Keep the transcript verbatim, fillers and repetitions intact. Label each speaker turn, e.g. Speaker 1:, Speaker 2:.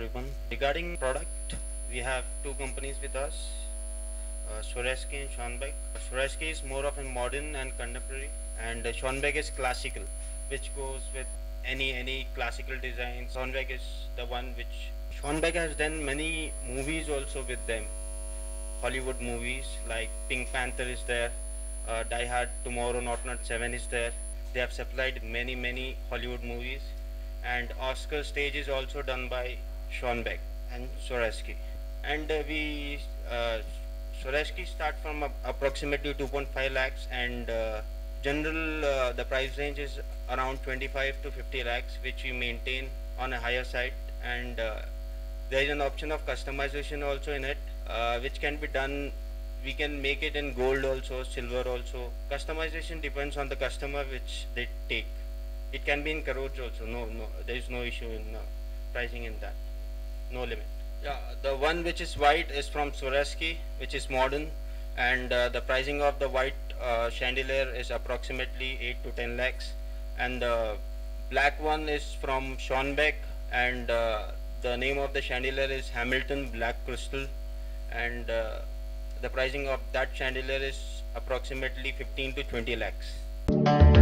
Speaker 1: everyone. Regarding product, we have two companies with us, uh, Swarovski and Schonbeck. Swarovski is more of a modern and contemporary, and uh, Schonbeck is classical, which goes with any any classical design. Schonbeck is the one which Schonbeck has done many movies also with them. Hollywood movies like Pink Panther is there, uh, Die Hard, Tomorrow Not Not Seven is there. They have supplied many many Hollywood movies, and Oscar stage is also done by Schonbeck and Swarovski. And uh, we uh, Swarovski start from a, approximately two point five lakhs, and uh, general uh, the price range is around twenty-five to fifty lakhs, which we maintain on a higher side. And uh, there is an option of customization also in it, uh, which can be done. We can make it in gold also, silver also. Customization depends on the customer which they take. It can be in crores also. No, no, there is no issue in uh, pricing in that. No limit. Yeah, the one which is white is from Swarovski, which is modern, and uh, the pricing of the white uh, chandelier is approximately eight to ten lakhs, and the black one is from Schonbeck, and uh, the name of the chandelier is Hamilton Black Crystal, and uh, the pricing of that chandelier is approximately fifteen to twenty lakhs.